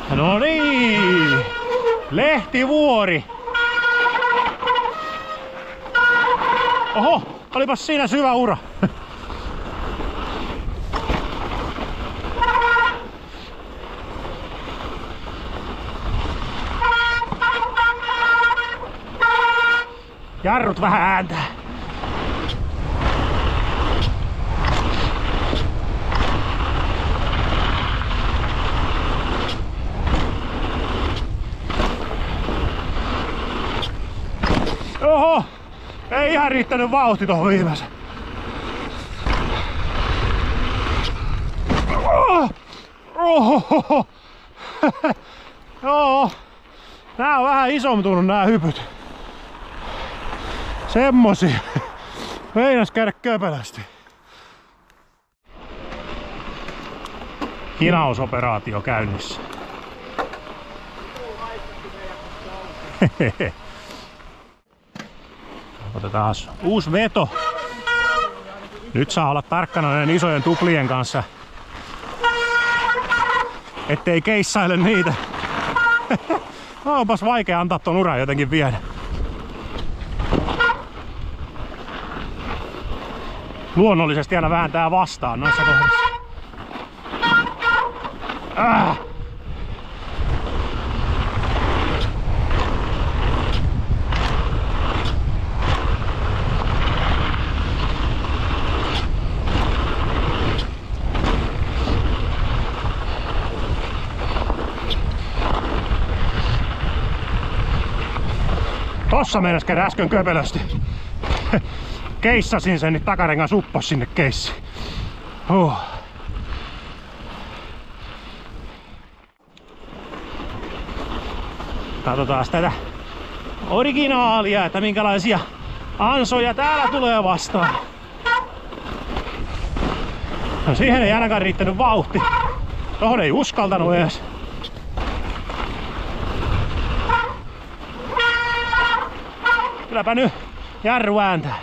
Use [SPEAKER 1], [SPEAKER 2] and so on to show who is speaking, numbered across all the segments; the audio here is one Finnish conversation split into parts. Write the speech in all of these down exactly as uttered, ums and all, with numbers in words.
[SPEAKER 1] No niin! Lehtivuori! Oho! Olipas siinä syvä ura! Jarrut vähän ääntää. Oho! Ei ihan riittänyt vauhti tohon viimeisen. Oho! Joo. Nää on vähän isomtunut nää hypyt. Semmosia. Meinas käydä köpelästi. Hinausoperaatio käynnissä. Otetaan uusi veto. Nyt saa olla tarkkana näiden isojen tuplien kanssa, ettei keissaile niitä. Onpas vaikea antaa ton uran jotenkin viedä. Luonnollisesti aina vääntää vastaan noissa kohdissa. Äh. Tossa meinas käydä äsken köpelösti. Keissasin sen, niin takarengas uppos sinne keissiin. Huh. Katsotaan tätä originaalia, että minkälaisia ansoja täällä tulee vastaan. No siihen ei ainakaan riittänyt vauhti. Tohon ei uskaltanut edes. Kylläpä nyt jarru ääntää.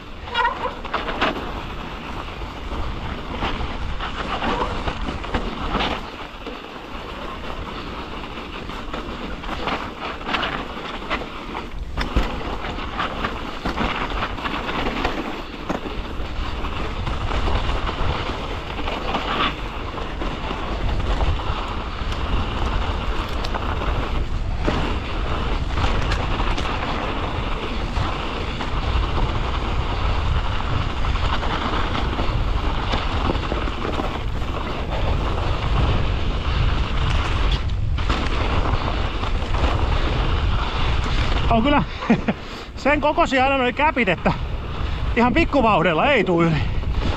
[SPEAKER 1] On kyllä sen kokoisia aina noi käpit, että ihan pikkuvauhdella ei tuu yli.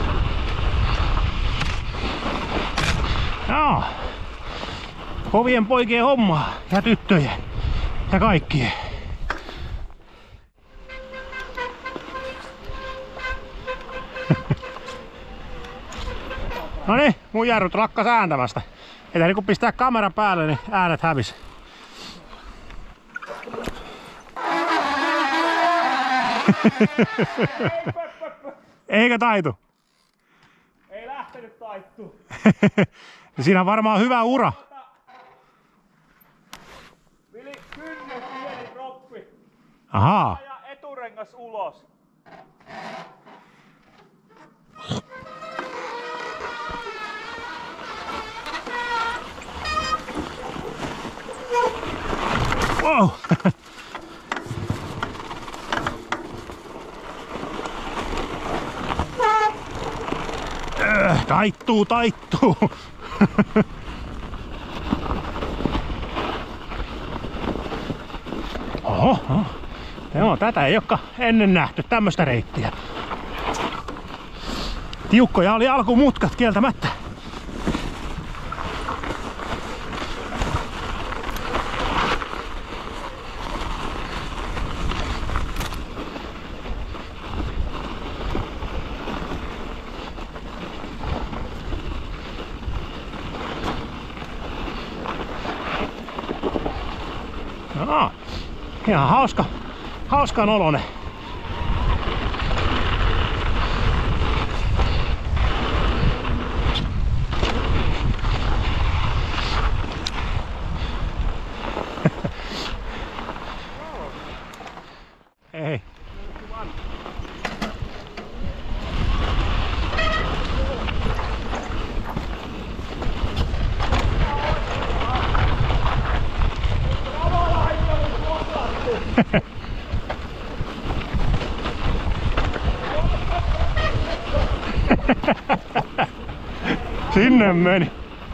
[SPEAKER 1] Joo. Kovien poikien hommaa ja tyttöjen ja kaikkien. No niin, mun jarrut lakkas ääntämästä. Eli kun pistää kameran päälle, niin äänet hävisi. Eikö taitu?
[SPEAKER 2] Ei lähtenyt taittuu.
[SPEAKER 1] Siinä on varmaan hyvä ura.
[SPEAKER 2] Vili kynnet pieni droppi.
[SPEAKER 1] Ahaa.
[SPEAKER 2] Ja eturengas ulos.
[SPEAKER 1] Wow. Taittuu, taittuu. Oho, oho. Joo, tätä ei olekaan ennen nähty, tämmöstä reittiä. Tiukkoja oli alkumutkat kieltämättä. Aa, ihan hauska, hauskan oloinen. Sinne meni.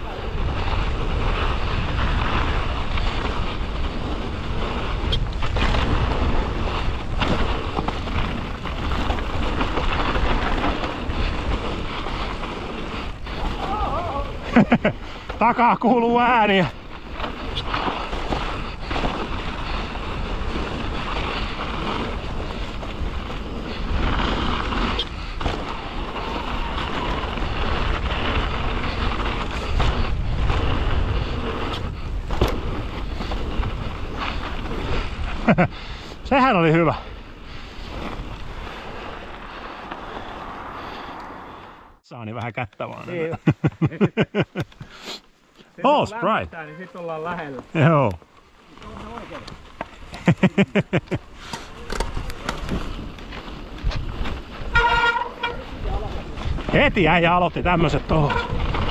[SPEAKER 1] Takaa kuuluu ääniä. Sehän oli hyvä. Saani vähän kättä vaan.
[SPEAKER 2] Niin.
[SPEAKER 1] Oh, Sprite.
[SPEAKER 2] Niin sit ollaan lähellä.
[SPEAKER 1] Joo. Heti äijä aloitti tämmöset touhut.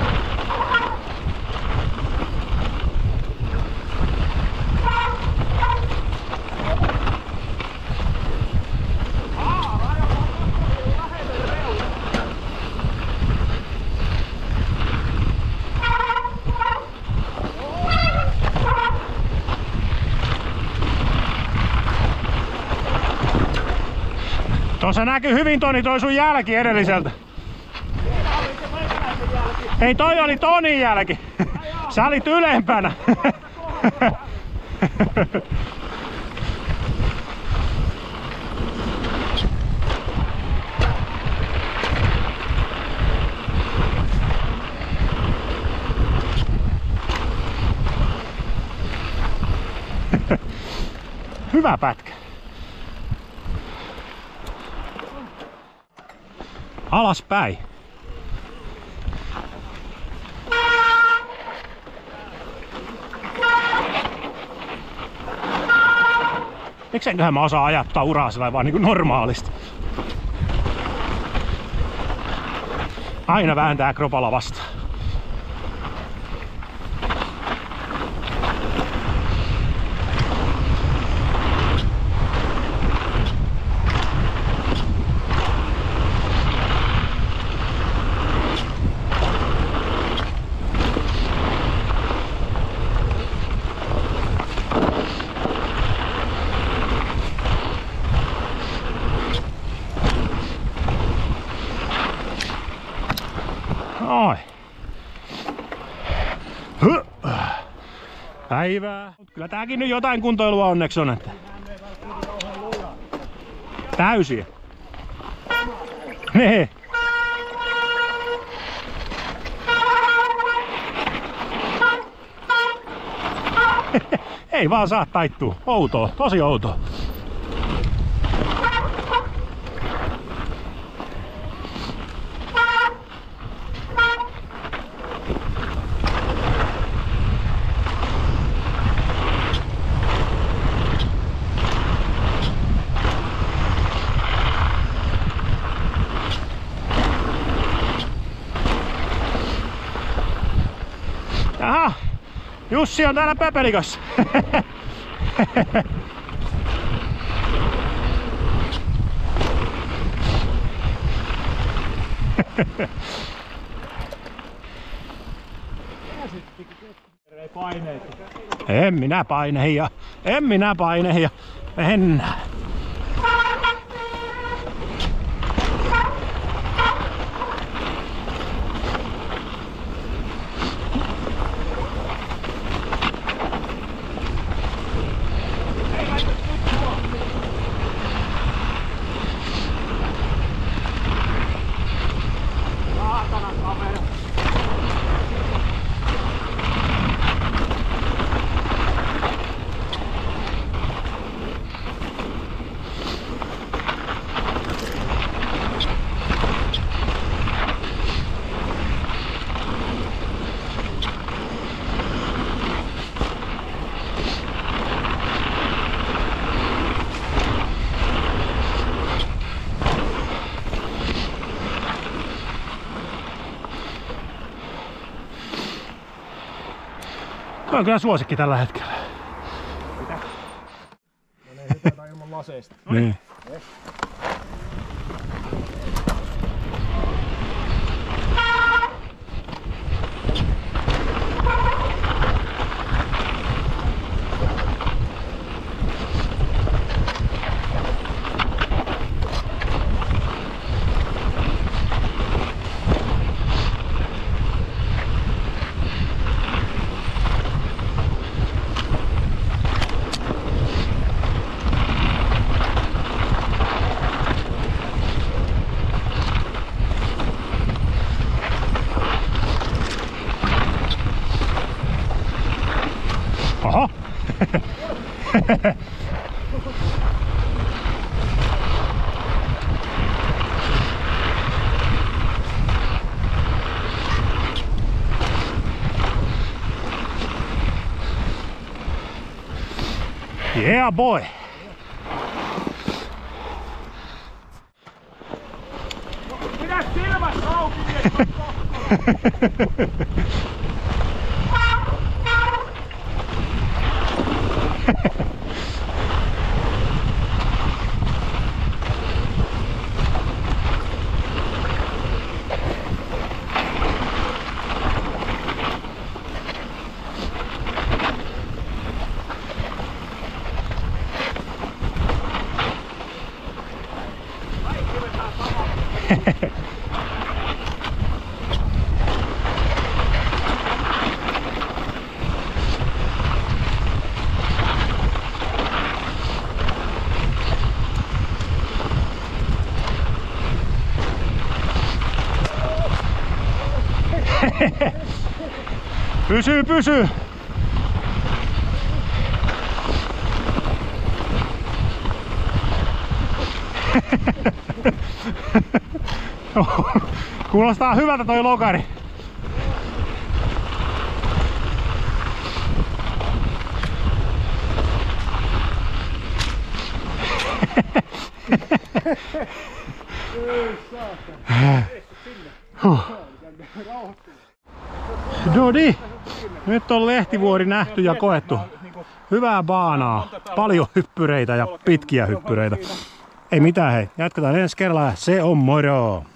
[SPEAKER 1] Tuossa näkyy hyvin Toni toi sun jälki edelliseltä. Ei, toi oli Tonin jälki. Sä olit ylempänä. Hyvä pätkä. Alaspäin. Miksenköhän mä osaan ajattaa uraa sillä vaan niinku normaalisti. Aina vääntää kropalla vastaan. Oi. Päivää. Kyllä tääkin nyt jotain kuntoilua onneksi on. Että... Täysiä. Nee. Ei vaan saa taittua. Outoa. Tosi outoa. Aha, Jussi on täällä pöpelikossa. En minä paine ja en minä paine ja mennään. Tuo on kyllä suosikki tällä hetkellä.
[SPEAKER 2] Mitä? laseista.
[SPEAKER 1] Niin. Oho! Yeah, boy!
[SPEAKER 2] Pidä silmät auki, että on pakko.
[SPEAKER 1] Pysyy, pysyy! Kuulostaa hyvältä toi lokari. No niin, nyt on lehtivuori nähty ja koettu. Hyvää baanaa, paljon hyppyreitä ja pitkiä hyppyreitä. Ei mitään hei, jatketaan ensi kerralla. Se on moro!